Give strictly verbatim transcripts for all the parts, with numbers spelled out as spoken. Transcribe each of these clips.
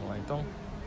Vamos lá, então.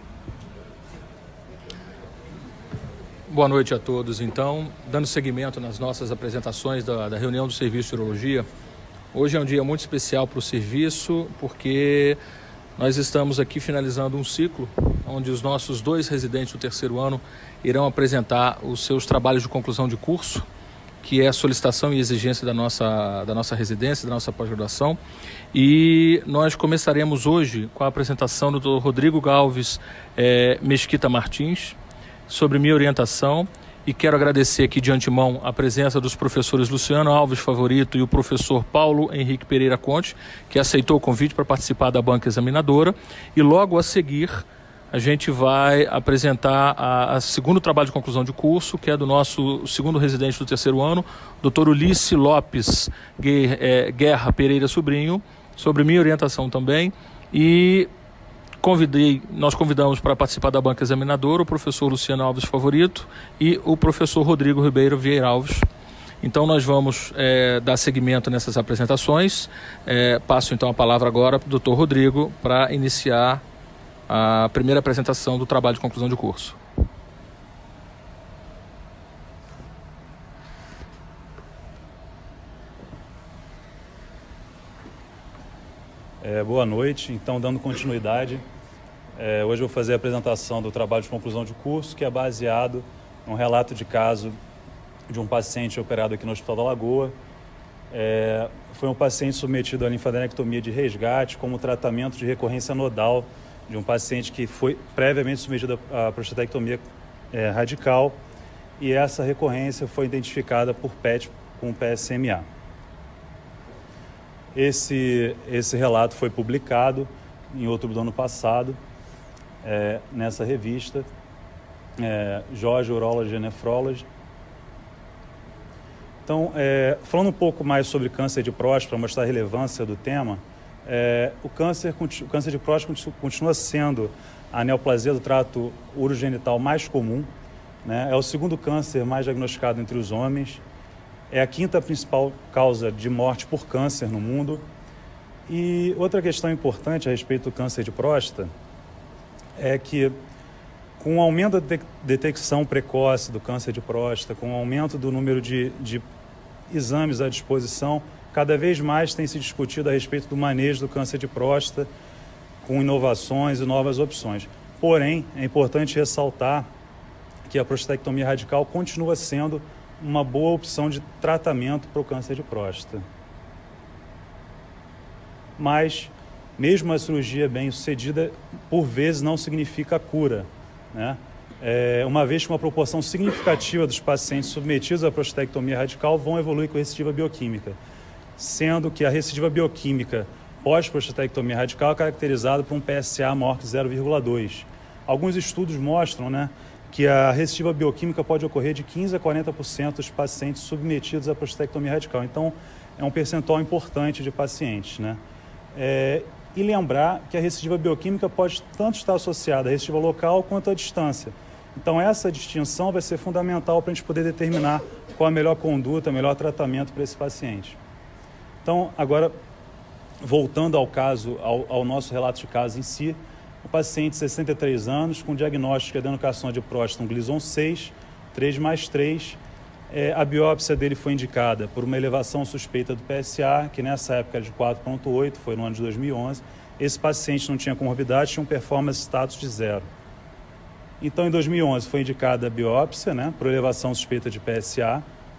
Boa noite a todos. Então, dando seguimento nas nossas apresentações da, da reunião do Serviço de Urologia, hoje é um dia muito especial para o serviço, porque nós estamos aqui finalizando um ciclo onde os nossos dois residentes do terceiro ano irão apresentar os seus trabalhos de conclusão de curso, que é a solicitação e exigência da nossa, da nossa residência, da nossa pós-graduação. E nós começaremos hoje com a apresentação do doutor Rodrigo Galves é, Mesquita Martins, sobre minha orientação, e quero agradecer aqui de antemão a presença dos professores Luciano Alves Favorito e o professor Paulo Henrique Pereira Conte, que aceitou o convite para participar da banca examinadora. E logo a seguir a gente vai apresentar a, a segundo trabalho de conclusão de curso, que é do nosso segundo residente do terceiro ano, doutor Ulisses Lopes Guerra Pereira Sobrinho, sobre minha orientação também. E convidei, nós convidamos para participar da banca examinadora o professor Luciano Alves Favorito e o professor Rodrigo Ribeiro Vieira Alves. Então nós vamos é, dar seguimento nessas apresentações. É, passo então a palavra agora para o doutor Rodrigo para iniciar a primeira apresentação do trabalho de conclusão de curso. É, boa noite. Então, dando continuidade, é, hoje eu vou fazer a apresentação do trabalho de conclusão de curso, que é baseado num relato de caso de um paciente operado aqui no Hospital da Lagoa. É, foi um paciente submetido à linfadenectomia de resgate como tratamento de recorrência nodal de um paciente que foi previamente submetido à prostatectomia é, radical, e essa recorrência foi identificada por P E T com P S M A. Esse, esse relato foi publicado em outubro do ano passado, é, nessa revista, é, Georgia Urology and Nephrology. Então, é, falando um pouco mais sobre câncer de próstata, para mostrar a relevância do tema, é, o, câncer, o câncer de próstata continua sendo a neoplasia do trato urogenital mais comum, né? É o segundo câncer mais diagnosticado entre os homens, é a quinta principal causa de morte por câncer no mundo. E outra questão importante a respeito do câncer de próstata é que, com o aumento da detecção precoce do câncer de próstata, com o aumento do número de, de exames à disposição, cada vez mais tem se discutido a respeito do manejo do câncer de próstata, com inovações e novas opções. Porém, é importante ressaltar que a prostatectomia radical continua sendo uma boa opção de tratamento para o câncer de próstata. Mas, mesmo a cirurgia bem sucedida, por vezes não significa cura, né? É, uma vez que uma proporção significativa dos pacientes submetidos à prostatectomia radical vão evoluir com recidiva bioquímica, sendo que a recidiva bioquímica pós-prostatectomia radical é caracterizada por um P S A maior que zero vírgula dois. Alguns estudos mostram, né, que a recidiva bioquímica pode ocorrer de quinze a quarenta por cento dos pacientes submetidos à prostatectomia radical. Então, é um percentual importante de pacientes, né? É, e lembrar que a recidiva bioquímica pode tanto estar associada à recidiva local quanto à distância. Então, essa distinção vai ser fundamental para a gente poder determinar qual a melhor conduta, o melhor tratamento para esse paciente. Então, agora, voltando ao caso, ao, ao nosso relato de caso em si, o paciente de sessenta e três anos, com diagnóstico de adenocarcinoma de próstata, um Gleason seis, três mais três. É, a biópsia dele foi indicada por uma elevação suspeita do P S A, que nessa época era de quatro vírgula oito, foi no ano de dois mil e onze. Esse paciente não tinha comorbidade, tinha um performance status de zero. Então, em dois mil e onze, foi indicada a biópsia, né, por elevação suspeita de P S A.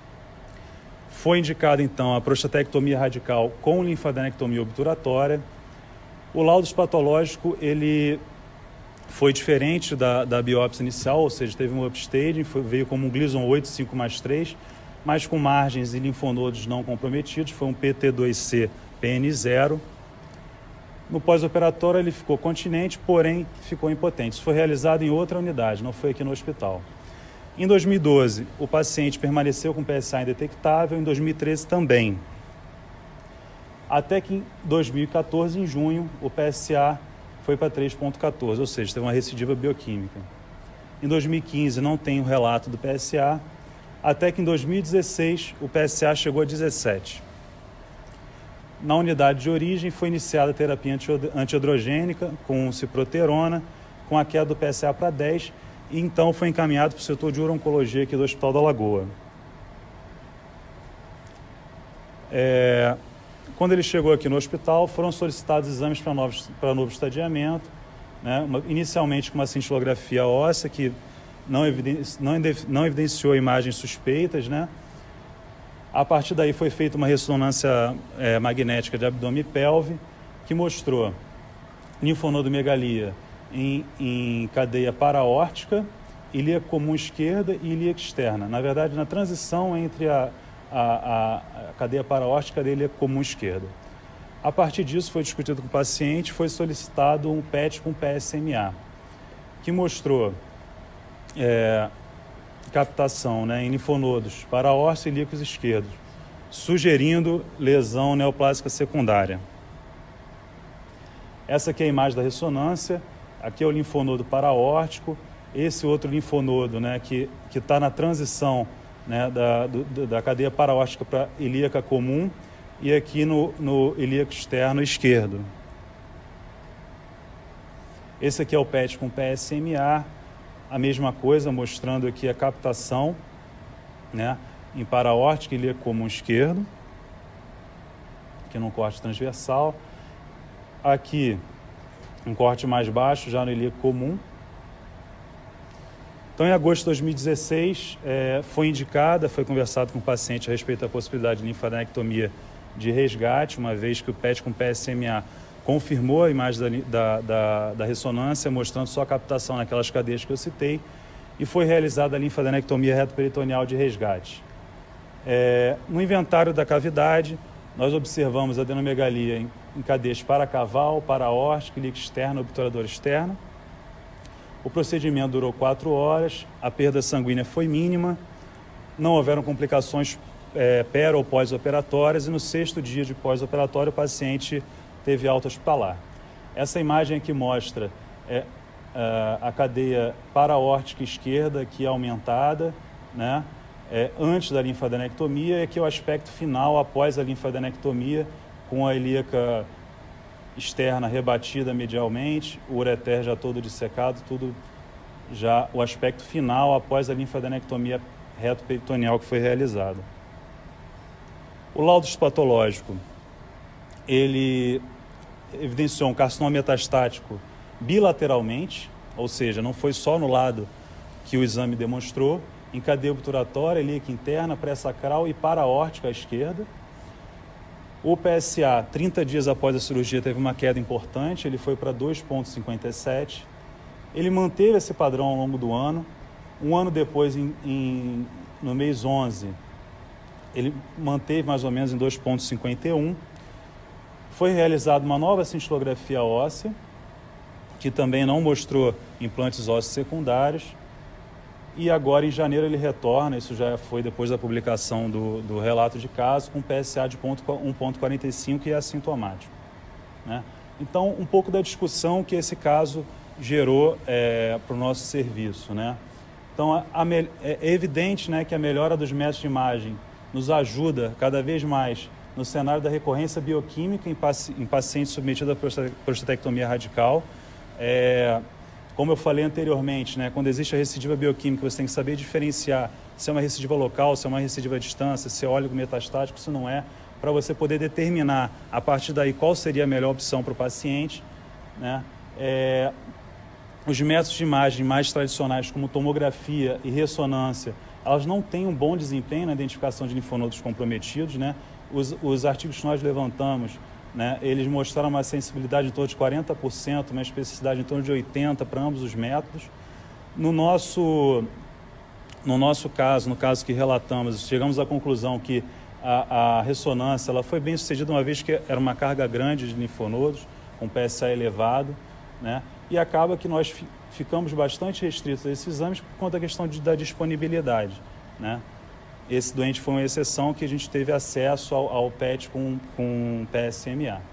Foi indicada, então, a prostatectomia radical com linfadenectomia obturatória. O laudo patológico, ele foi diferente da, da biópsia inicial, ou seja, teve um upstaging, foi, veio como um Gleason oito, cinco mais três, mas com margens e linfonodos não comprometidos, foi um P T dois C P N zero. No pós-operatório ele ficou continente, porém ficou impotente. Isso foi realizado em outra unidade, não foi aqui no hospital. Em dois mil e doze, o paciente permaneceu com P S A indetectável, em dois mil e treze também. Até que em dois mil e quatorze, em junho, o P S A foi para três vírgula quatorze, ou seja, teve uma recidiva bioquímica. Em dois mil e quinze não tem o relato do P S A, até que em dois mil e dezesseis o P S A chegou a dezessete. Na unidade de origem foi iniciada a terapia antiandrogênica com ciproterona, com a queda do P S A para dez, e então foi encaminhado para o setor de uro-oncologia aqui do Hospital da Lagoa. É, quando ele chegou aqui no hospital, foram solicitados exames para novo, para novo estadiamento, né? Uma, inicialmente com uma cintilografia óssea, que não, evidenci, não, não evidenciou imagens suspeitas, né? A partir daí foi feita uma ressonância é, magnética de abdômen e pelve, que mostrou linfonodomegalia em, em cadeia paraórtica, ilíaca comum esquerda e ilíaca externa. Na verdade, na transição entre a, a, a, a cadeia paraórtica e a cadeia comum esquerda. A partir disso, foi discutido com o paciente, foi solicitado um P E T com P S M A, que mostrou é, captação, né, em linfonodos paraórticos e ilíacos esquerdos, sugerindo lesão neoplásica secundária. Essa aqui é a imagem da ressonância, aqui é o linfonodo paraórtico, esse outro linfonodo, né, que que está na transição, né, da, do, da cadeia paraórtica para ilíaca comum, e aqui no, no ilíaco externo esquerdo. Esse aqui é o P E T com P S M A, a mesma coisa, mostrando aqui a captação, né, em paraórtica e ilíaco comum esquerdo, aqui no corte transversal. Aqui, um corte mais baixo, já no ilíaco comum. Então, em agosto de dois mil e dezesseis, é, foi indicada, foi conversado com o paciente a respeito da possibilidade de linfadenectomia de resgate, uma vez que o P E T com P S M A confirmou a imagem da, da, da ressonância, mostrando só a captação naquelas cadeias que eu citei, e foi realizada a linfadenectomia retoperitoneal de resgate. É, no inventário da cavidade, nós observamos adenomegalia em, em cadeias paracaval, paraórtica, ilíaco externo, obturador externo. O procedimento durou quatro horas, a perda sanguínea foi mínima, não houveram complicações é, pera ou pós-operatórias, e no sexto dia de pós-operatório o paciente teve alta hospitalar. Essa imagem aqui mostra é, a cadeia paraórtica esquerda aqui aumentada, né, é, antes da linfadenectomia, e aqui é o aspecto final após a linfadenectomia, com a ilíaca externa rebatida medialmente, o ureter já todo dissecado, tudo já o aspecto final após a linfadenectomia retoperitoneal que foi realizada. O laudo histopatológico, ele evidenciou um carcinoma metastático bilateralmente, ou seja, não foi só no lado que o exame demonstrou, em cadeia obturatória, ilíaca interna, pré-sacral e paraórtica à esquerda. O P S A, trinta dias após a cirurgia, teve uma queda importante, ele foi para dois vírgula cinquenta e sete. Ele manteve esse padrão ao longo do ano. Um ano depois, em, em, no mês onze, ele manteve mais ou menos em dois vírgula cinquenta e um. Foi realizada uma nova cintilografia óssea, que também não mostrou implantes ósseos secundários. E agora, em janeiro, ele retorna, isso já foi depois da publicação do, do relato de caso, com P S A de um vírgula quarenta e cinco e assintomático, né? Então, um pouco da discussão que esse caso gerou é, para o nosso serviço, né? Então, a, a, é evidente, né, que a melhora dos métodos de imagem nos ajuda cada vez mais no cenário da recorrência bioquímica em, paci em pacientes submetidos à prostatectomia radical. É, como eu falei anteriormente, né, quando existe a recidiva bioquímica, você tem que saber diferenciar se é uma recidiva local, se é uma recidiva à distância, se é óligo metastático, se não é, para você poder determinar, a partir daí, qual seria a melhor opção para o paciente, né? É, os métodos de imagem mais tradicionais, como tomografia e ressonância, elas não têm um bom desempenho na identificação de linfonodos comprometidos, né? Os, os artigos que nós levantamos, né, eles mostraram uma sensibilidade em torno de quarenta por cento, uma especificidade em torno de oitenta por cento para ambos os métodos. No nosso, no nosso caso, no caso que relatamos, chegamos à conclusão que a, a ressonância ela foi bem sucedida, uma vez que era uma carga grande de linfonodos, com P S A elevado, né, e acaba que nós fi, ficamos bastante restritos a esses exames por conta da questão de, da disponibilidade, né. Esse doente foi uma exceção que a gente teve acesso ao, ao P E T com, com P S M A.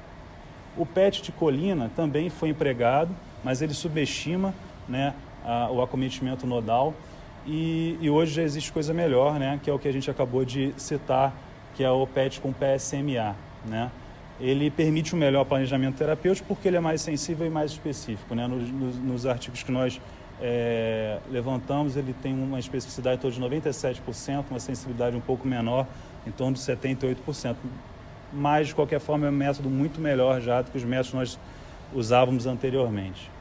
O P E T de colina também foi empregado, mas ele subestima, né, a, o acometimento nodal, e, e hoje já existe coisa melhor, né, que é o que a gente acabou de citar, que é o P E T com P S M A. né? Ele permite um melhor planejamento terapêutico porque ele é mais sensível e mais específico, né? Nos, nos, nos artigos que nós é, levantamos, ele tem uma especificidade em torno de noventa e sete por cento, uma sensibilidade um pouco menor, em torno de setenta e oito por cento. Mas, de qualquer forma, é um método muito melhor já do que os métodos que nós usávamos anteriormente.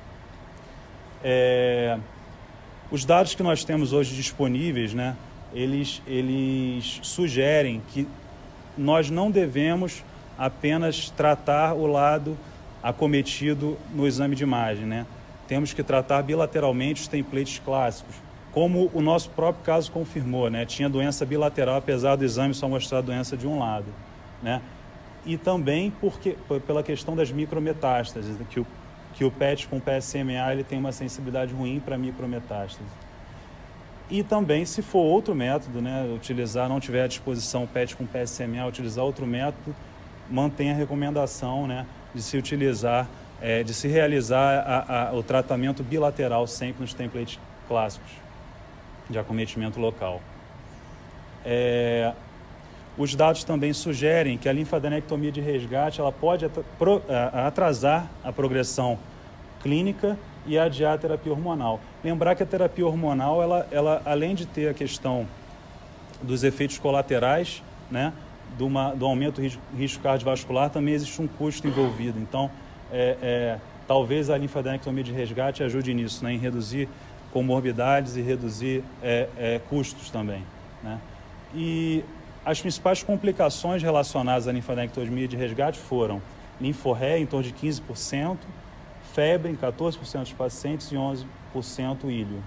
É, os dados que nós temos hoje disponíveis, né, eles, eles sugerem que nós não devemos apenas tratar o lado acometido no exame de imagem, né? Temos que tratar bilateralmente os templates clássicos, como o nosso próprio caso confirmou, né? Tinha doença bilateral, apesar do exame só mostrar a doença de um lado, né? E também porque, pela questão das micrometástases, que o, que o P E T com P S M A ele tem uma sensibilidade ruim para micrometástase. E também, se for outro método, né, utilizar, não tiver à disposição o P E T com P S M A, utilizar outro método, mantém a recomendação, né, de se utilizar, é, de se realizar a, a, o tratamento bilateral sempre nos templates clássicos de acometimento local. É, os dados também sugerem que a linfadenectomia de resgate ela pode atrasar a progressão clínica e adiar a terapia hormonal. Lembrar que a terapia hormonal, ela, ela, além de ter a questão dos efeitos colaterais, né, do, uma, do aumento do risco, risco cardiovascular, também existe um custo envolvido. Então, é, é, talvez a linfadenectomia de resgate ajude nisso, né, em reduzir comorbidades e reduzir é, é, custos também, né? E as principais complicações relacionadas à linfadenectomia de resgate foram linforreia em torno de quinze por cento, febre em quatorze por cento dos pacientes e onze por cento íleo.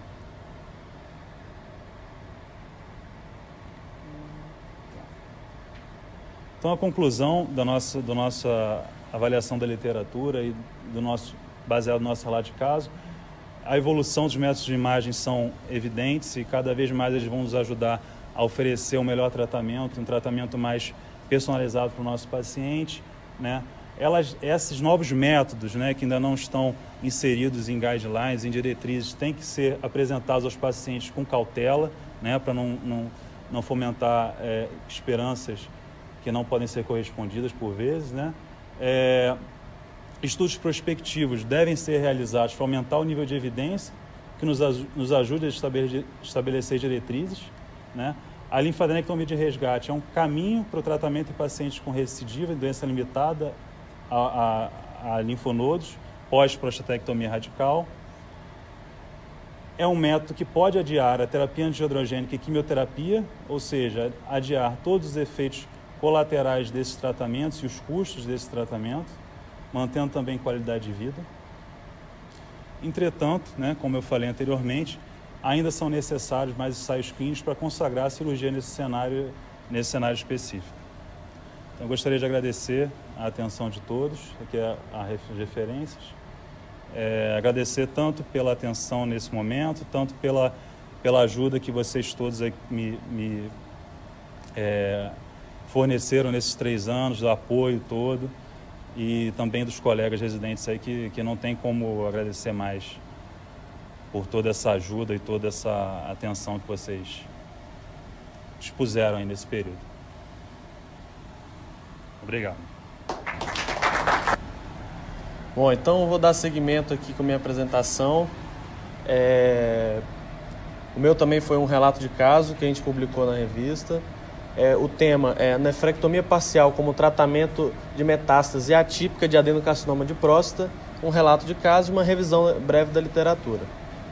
Então, a conclusão da nossa, da nossa avaliação da literatura e do nosso, baseado no nosso relato de caso, a evolução dos métodos de imagem são evidentes e cada vez mais eles vão nos ajudar a oferecer um melhor tratamento, um tratamento mais personalizado para o nosso paciente, né? Elas, esses novos métodos, né, que ainda não estão inseridos em guidelines, em diretrizes, têm que ser apresentados aos pacientes com cautela, né, para não, não, não fomentar é, esperanças que não podem ser correspondidas por vezes, né? É, estudos prospectivos devem ser realizados para aumentar o nível de evidência que nos, nos ajude a estabelecer, estabelecer diretrizes, né? A linfadenectomia de resgate é um caminho para o tratamento em pacientes com recidiva e doença limitada a, a, a linfonodos pós-prostatectomia radical. É um método que pode adiar a terapia antiandrogênica e quimioterapia, ou seja, adiar todos os efeitos colaterais desses tratamentos e os custos desse tratamento, mantendo também qualidade de vida. Entretanto, né, como eu falei anteriormente, ainda são necessários mais ensaios clínicos para consagrar a cirurgia nesse cenário, nesse cenário específico. Então, eu gostaria de agradecer a atenção de todos, aqui as referências, é, agradecer tanto pela atenção nesse momento, tanto pela, pela ajuda que vocês todos me, me é, forneceram nesses três anos, do apoio todo, e também dos colegas residentes aí que, que não tem como agradecer mais por toda essa ajuda e toda essa atenção que vocês dispuseram aí nesse período. Obrigado. Bom, então eu vou dar seguimento aqui com a minha apresentação. É... O meu também foi um relato de caso que a gente publicou na revista. É, o tema é nefrectomia parcial como tratamento de metástase atípica de adenocarcinoma de próstata, um relato de caso e uma revisão breve da literatura.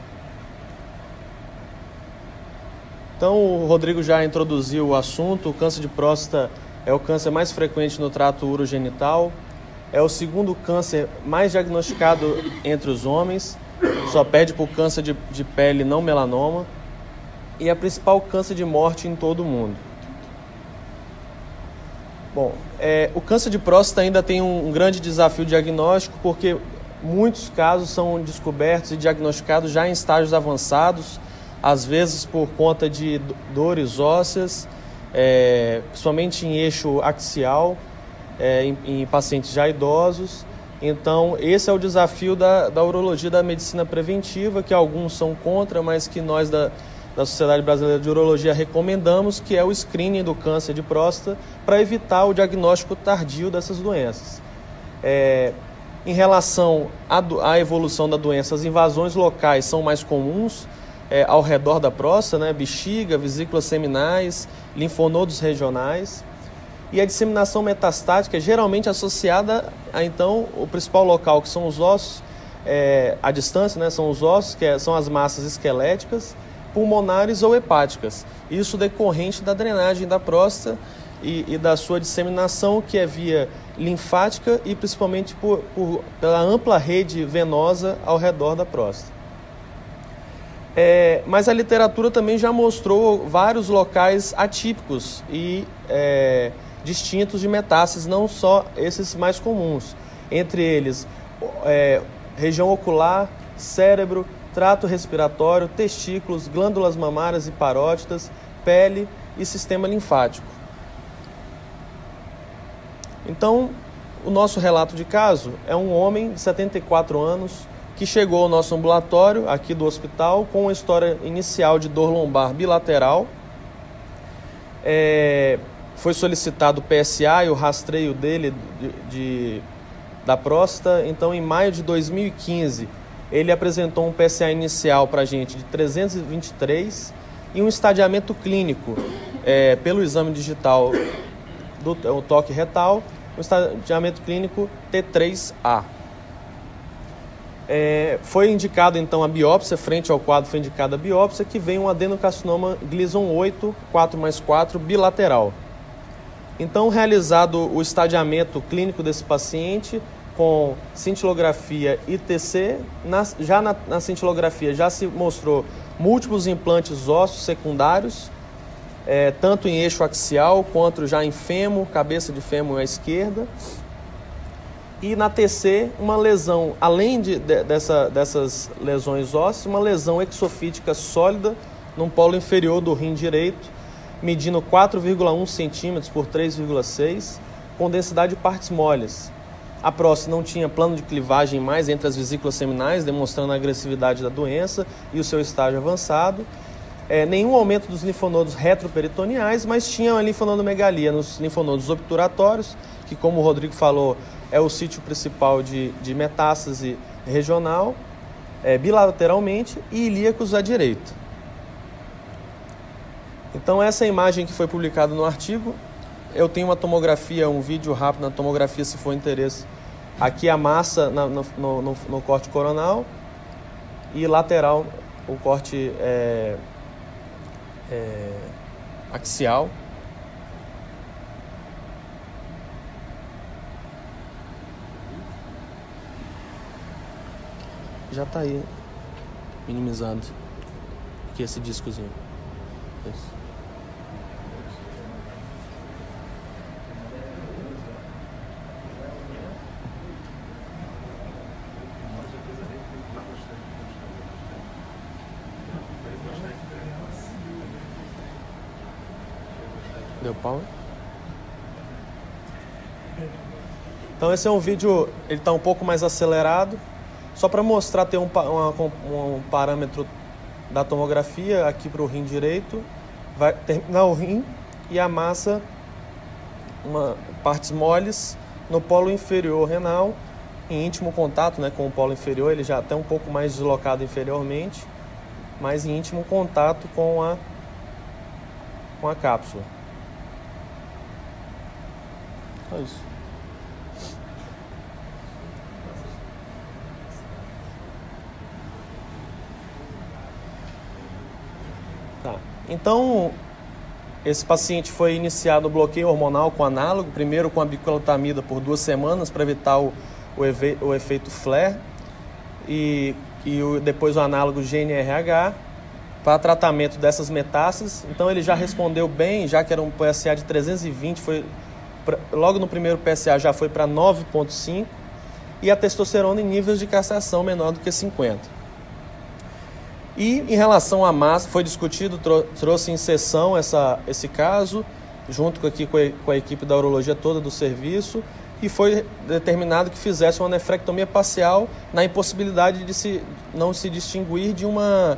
Então, o Rodrigo já introduziu o assunto. O câncer de próstata é o câncer mais frequente no trato urogenital, é o segundo câncer mais diagnosticado entre os homens, só perde por câncer de, de pele não melanoma, e é o principal câncer de morte em todo o mundo. Bom, é, o câncer de próstata ainda tem um, um grande desafio diagnóstico, porque muitos casos são descobertos e diagnosticados já em estágios avançados, às vezes por conta de dores ósseas, é, principalmente em eixo axial, é, em, em pacientes já idosos. Então, esse é o desafio da, da urologia da medicina preventiva, que alguns são contra, mas que nós da, da Sociedade Brasileira de Urologia recomendamos, que é o screening do câncer de próstata para evitar o diagnóstico tardio dessas doenças. É, em relação à, à evolução da doença, as invasões locais são mais comuns é, ao redor da próstata, né? Bexiga, vesículas seminais, linfonodos regionais. E a disseminação metastática é geralmente associada a, então, o principal local, que são os ossos, é, a distância, né, são os ossos, que é, são as massas esqueléticas, pulmonares ou hepáticas. Isso decorrente da drenagem da próstata e, e da sua disseminação, que é via linfática e principalmente por, por, pela ampla rede venosa ao redor da próstata. É, mas a literatura também já mostrou vários locais atípicos e é, distintos de metástases, não só esses mais comuns. Entre eles, é, região ocular, cérebro, trato respiratório, testículos, glândulas mamárias e parótidas, pele e sistema linfático. Então, o nosso relato de caso é um homem de setenta e quatro anos que chegou ao nosso ambulatório aqui do hospital com uma história inicial de dor lombar bilateral. É, foi solicitado o P S A e o rastreio dele de, de, da próstata. Então, em maio de dois mil e quinze, ele apresentou um P S A inicial para a gente de trezentos e vinte e três e um estadiamento clínico é, pelo exame digital do o toque retal, um estadiamento clínico T três A. É, foi indicado então a biópsia, frente ao quadro foi indicada a biópsia, que veio um adenocarcinoma Gleason oito, quatro mais quatro, bilateral. Então, realizado o estadiamento clínico desse paciente com cintilografia I T C, na, já na, na cintilografia já se mostrou múltiplos implantes ósseos secundários, é, tanto em eixo axial quanto já em fêmur, cabeça de fêmur à esquerda. E na T C, uma lesão, além de, de, dessa, dessas lesões ósseas, uma lesão exofítica sólida no polo inferior do rim direito, medindo quatro vírgula um centímetros por três vírgula seis, com densidade de partes moles. A próstata não tinha plano de clivagem mais entre as vesículas seminais, demonstrando a agressividade da doença e o seu estágio avançado. É, nenhum aumento dos linfonodos retroperitoneais, mas tinha uma linfonodomegalia nos linfonodos obturatórios, que, como o Rodrigo falou, é o sítio principal de, de metástase regional, é, bilateralmente, e ilíacos à direita. Então, essa é a imagem que foi publicada no artigo. Eu tenho uma tomografia, um vídeo rápido na tomografia, se for interesse. Aqui a massa na, no, no, no corte coronal e lateral o corte é, é, axial. Já está aí minimizado aqui esse discozinho. Isso. Deu pau? Então esse é um vídeo, ele está um pouco mais acelerado, só para mostrar, ter um, uma, um parâmetro da tomografia aqui para o rim direito, vai terminar o rim e a massa, uma, partes moles no polo inferior renal, em íntimo contato, né, com o polo inferior, ele já está um pouco mais deslocado inferiormente, mas em íntimo contato com a, com a cápsula. Só isso. Tá. Então, esse paciente foi iniciado o bloqueio hormonal com análogo, primeiro com a bicalutamida por duas semanas para evitar o, o, efe, o efeito flare e, e o, depois o análogo G N R H para tratamento dessas metástases. Então ele já respondeu bem, já que era um P S A de trezentos e vinte, foi, pra, logo no primeiro P S A já foi para nove vírgula cinco e a testosterona em níveis de castração menor do que cinquenta. E em relação à massa, foi discutido, trou trouxe em sessão essa, esse caso, junto com, aqui, com, a, com a equipe da urologia toda do serviço, e foi determinado que fizesse uma nefrectomia parcial na impossibilidade de se, não se distinguir de uma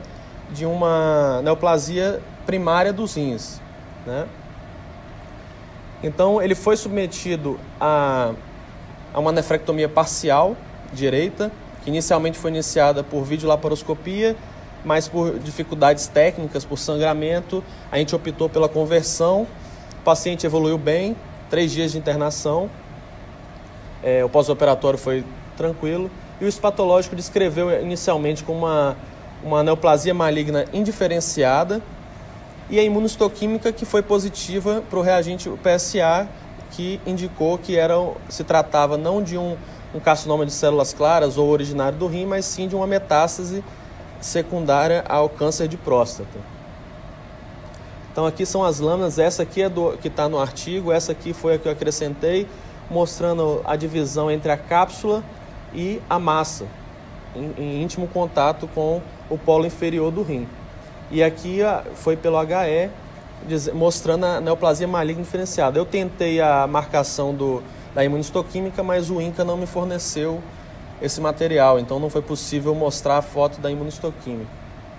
de uma neoplasia primária dos rins, né? Então, ele foi submetido a, a uma nefrectomia parcial direita, que inicialmente foi iniciada por videolaparoscopia, mas por dificuldades técnicas, por sangramento, a gente optou pela conversão. O paciente evoluiu bem, três dias de internação, é, o pós-operatório foi tranquilo, e o histopatológico descreveu inicialmente como uma, uma neoplasia maligna indiferenciada, e a imunohistoquímica que foi positiva para o reagente P S A, que indicou que era, se tratava não de um, um carcinoma de células claras ou originário do rim, mas sim de uma metástase secundária ao câncer de próstata. Então aqui são as lâminas, essa aqui é do que está no artigo, essa aqui foi a que eu acrescentei, mostrando a divisão entre a cápsula e a massa, em, em íntimo contato com o polo inferior do rim. E aqui foi pelo H E, mostrando a neoplasia maligna diferenciada. Eu tentei a marcação do, da imunohistoquímica, mas o INCA não me forneceu esse material, então não foi possível mostrar a foto da imunohistoquímica.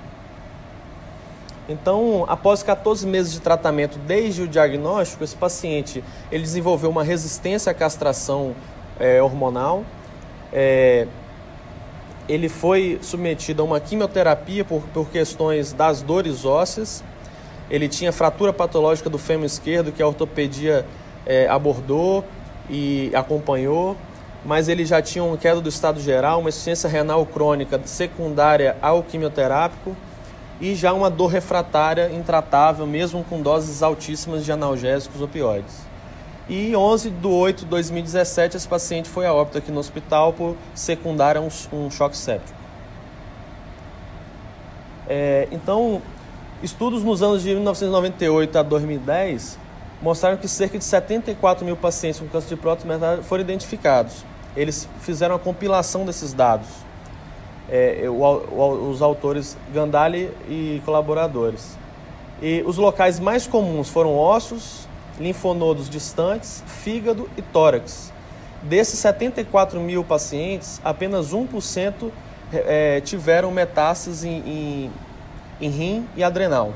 Então, após quatorze meses de tratamento desde o diagnóstico, esse paciente ele desenvolveu uma resistência à castração é, hormonal, é, ele foi submetido a uma quimioterapia por, por questões das dores ósseas, ele tinha fratura patológica do fêmur esquerdo, que a ortopedia é, abordou e acompanhou, mas ele já tinha uma queda do estado geral, uma insuficiência renal crônica secundária ao quimioterápico e já uma dor refratária intratável, mesmo com doses altíssimas de analgésicos opioides. E onze de oito de dois mil e dezessete, esse paciente foi a óbito aqui no hospital por secundária a um, um choque séptico. É, então, estudos nos anos de mil novecentos e noventa e oito a dois mil e dez mostraram que cerca de setenta e quatro mil pacientes com câncer de próstata metastático foram identificados. Eles fizeram a compilação desses dados, é, o, o, os autores Gandali e colaboradores. E os locais mais comuns foram ossos, linfonodos distantes, fígado e tórax. Desses setenta e quatro mil pacientes, apenas um por cento é, tiveram metástases em, em, em rim e adrenal.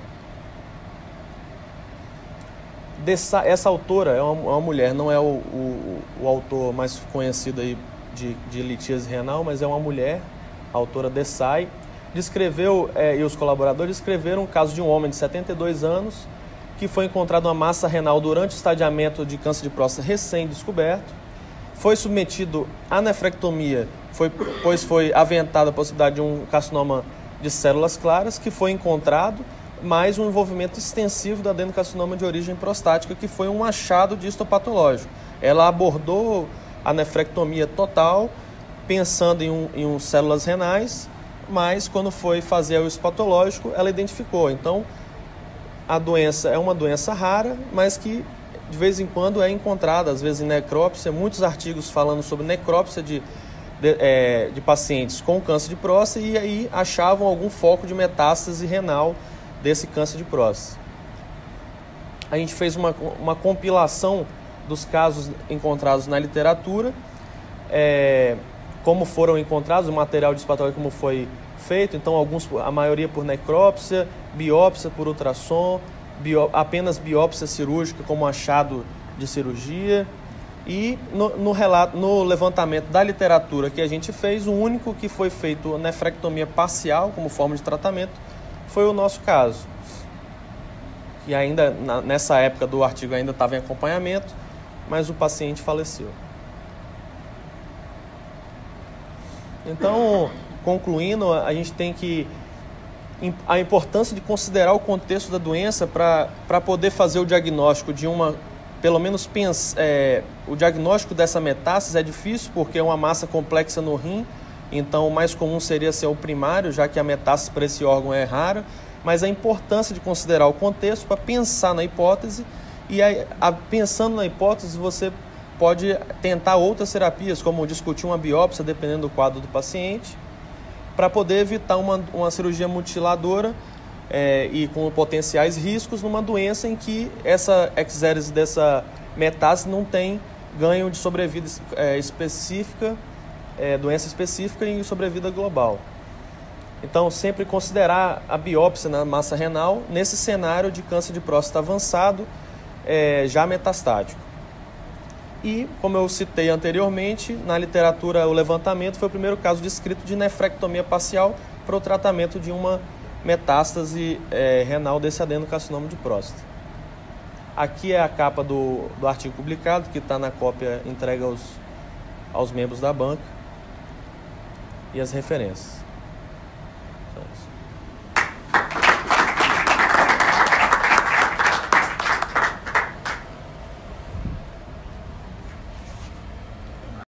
Dessa, essa autora é uma, uma mulher, não é o, o, o autor mais conhecido aí de, de litíase renal, mas é uma mulher, a autora Desai, descreveu, é, e os colaboradores descreveram o caso de um homem de setenta e dois anos, que foi encontrado uma massa renal durante o estadiamento de câncer de próstata recém-descoberto, foi submetido à nefrectomia, foi, pois foi aventada a possibilidade de um carcinoma de células claras, que foi encontrado, mais um envolvimento extensivo do adenocarcinoma de origem prostática, que foi um achado de histopatológico. Ela abordou a nefrectomia total, pensando em, um, em um células renais, mas quando foi fazer o histopatológico, ela identificou. Então, a doença é uma doença rara, mas que de vez em quando é encontrada, às vezes em necrópsia, muitos artigos falando sobre necrópsia de, de, é, de pacientes com câncer de próstata, e aí achavam algum foco de metástase renal desse câncer de próstata. A gente fez uma, uma compilação dos casos encontrados na literatura, é, como foram encontrados, o material de histopatologia como foi feito, então alguns, a maioria por necrópsia, biópsia por ultrassom, bió, apenas biópsia cirúrgica como achado de cirurgia, e no, no, relato, no levantamento da literatura que a gente fez, o único que foi feito nefrectomia parcial como forma de tratamento foi o nosso caso. E ainda na, nessa época do artigo ainda estava em acompanhamento, mas o paciente faleceu. Então, concluindo, a gente tem que a importância de considerar o contexto da doença para para poder fazer o diagnóstico de uma, pelo menos pensa, é, o diagnóstico dessa metástase é difícil porque é uma massa complexa no rim, então o mais comum seria ser o primário, já que a metástase para esse órgão é rara, mas a importância de considerar o contexto para pensar na hipótese, e a, a, pensando na hipótese você pode tentar outras terapias, como discutir uma biópsia, dependendo do quadro do paciente, para poder evitar uma, uma cirurgia mutiladora é, e com potenciais riscos numa doença em que essa exérese dessa metástase não tem ganho de sobrevida é, específica, é, doença específica e sobrevida global. Então, sempre considerar a biópsia na massa renal nesse cenário de câncer de próstata avançado, é, já metastático. E, como eu citei anteriormente, na literatura o levantamento foi o primeiro caso descrito de nefrectomia parcial para o tratamento de uma metástase é, renal desse adenocarcinoma de próstata. Aqui é a capa do, do artigo publicado, que está na cópia entregue aos, aos membros da banca, e as referências.